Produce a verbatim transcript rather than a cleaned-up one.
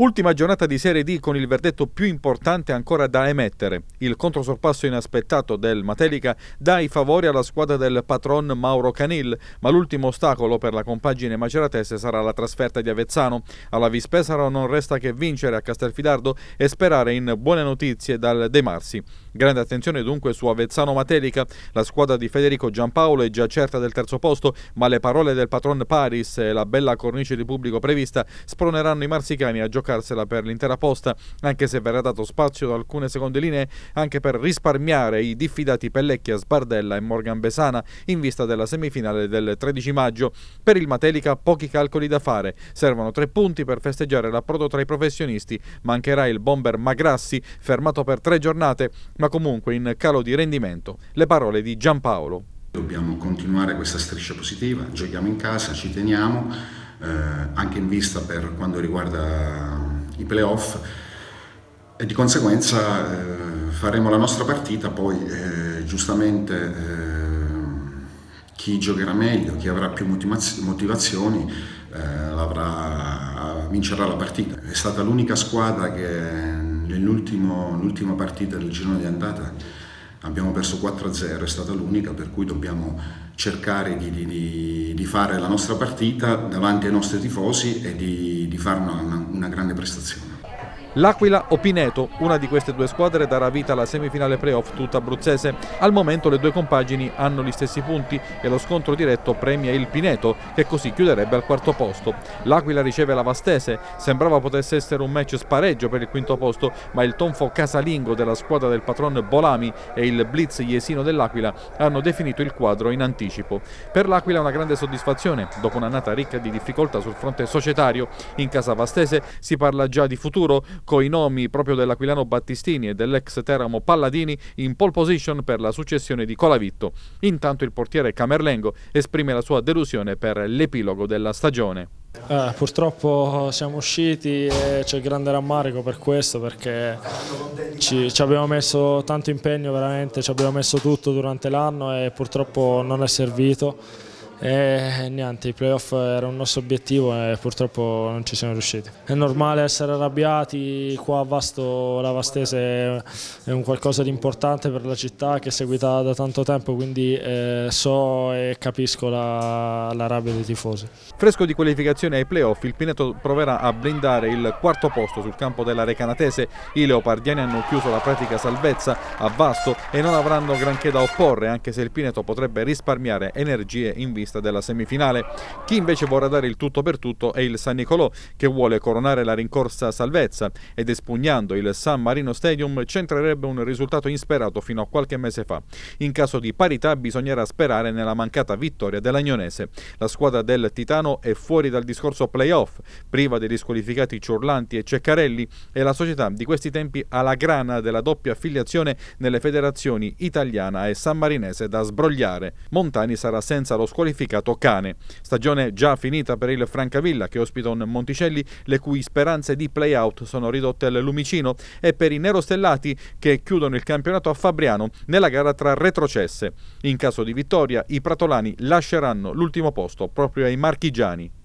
Ultima giornata di Serie D con il verdetto più importante ancora da emettere. Il controsorpasso inaspettato del Matelica dà i favori alla squadra del patron Mauro Canil, ma l'ultimo ostacolo per la compagine maceratese sarà la trasferta di Avezzano. Alla Vispesaro non resta che vincere a Castelfidardo e sperare in buone notizie dal De Marsi. Grande attenzione dunque su Avezzano Matelica. La squadra di Federico Giampaolo è già certa del terzo posto, ma le parole del patron Paris e la bella cornice di pubblico prevista sproneranno i marsicani a giocarsela per l'intera posta, anche se verrà dato spazio da alcune seconde linee anche per risparmiare i diffidati Pellecchia, Sbardella e Morgan Besana in vista della semifinale del tredici maggio. Per il Matelica pochi calcoli da fare, servono tre punti per festeggiare l'approdo tra i professionisti. Mancherà il bomber Magrassi, fermato per tre giornate ma comunque in calo di rendimento. Le parole di Giampaolo. Dobbiamo continuare questa striscia positiva, giochiamo in casa, ci teniamo, eh, anche in vista per quanto riguarda i playoff, e di conseguenza eh, faremo la nostra partita, poi eh, giustamente eh, chi giocherà meglio, chi avrà più motivazioni eh, avrà, vincerà la partita. È stata l'unica squadra che nell'ultima partita del girone di andata abbiamo perso quattro a zero, è stata l'unica, per cui dobbiamo cercare di, di, di fare la nostra partita davanti ai nostri tifosi e di, di fare una, una grande prestazione. L'Aquila o Pineto, una di queste due squadre darà vita alla semifinale playoff tutta abruzzese. Al momento le due compagini hanno gli stessi punti e lo scontro diretto premia il Pineto, che così chiuderebbe al quarto posto. L'Aquila riceve la Vastese, sembrava potesse essere un match spareggio per il quinto posto, ma il tonfo casalingo della squadra del patron Bolami e il blitz iesino dell'Aquila hanno definito il quadro in anticipo. Per l'Aquila una grande soddisfazione, dopo un'annata ricca di difficoltà sul fronte societario. In casa Vastese si parla già di futuro, con i nomi proprio dell'aquilano Battistini e dell'ex Teramo Palladini in pole position per la successione di Colavitto. Intanto il portiere Camerlengo esprime la sua delusione per l'epilogo della stagione. Eh, purtroppo siamo usciti e c'è grande rammarico per questo, perché ci, ci abbiamo messo tanto impegno, veramente ci abbiamo messo tutto durante l'anno e purtroppo non è servito. E niente, i playoff era un nostro obiettivo e purtroppo non ci siamo riusciti. È normale essere arrabbiati, qua a Vasto la Vastese è un qualcosa di importante per la città che è seguita da tanto tempo, quindi eh, so e capisco la, la rabbia dei tifosi. Fresco di qualificazione ai playoff, il Pineto proverà a blindare il quarto posto sul campo della Recanatese. I leopardiani hanno chiuso la pratica salvezza a Vasto e non avranno granché da opporre, anche se il Pineto potrebbe risparmiare energie in vista della semifinale. Chi invece vorrà dare il tutto per tutto è il San Nicolò, che vuole coronare la rincorsa salvezza ed espugnando il San Marino Stadium centrerebbe un risultato insperato fino a qualche mese fa. In caso di parità bisognerà sperare nella mancata vittoria dell'Agnonese. La squadra del Titano è fuori dal discorso playoff, priva dei disqualificati Ciurlanti e Ceccarelli, e la società di questi tempi ha la grana della doppia affiliazione nelle federazioni italiana e sammarinese da sbrogliare. Montani sarà senza lo squalificato Cane. Stagione già finita per il Francavilla, che ospita un Monticelli le cui speranze di play-out sono ridotte al lumicino, e per i nerostellati che chiudono il campionato a Fabriano nella gara tra retrocesse. In caso di vittoria i pratolani lasceranno l'ultimo posto proprio ai marchigiani.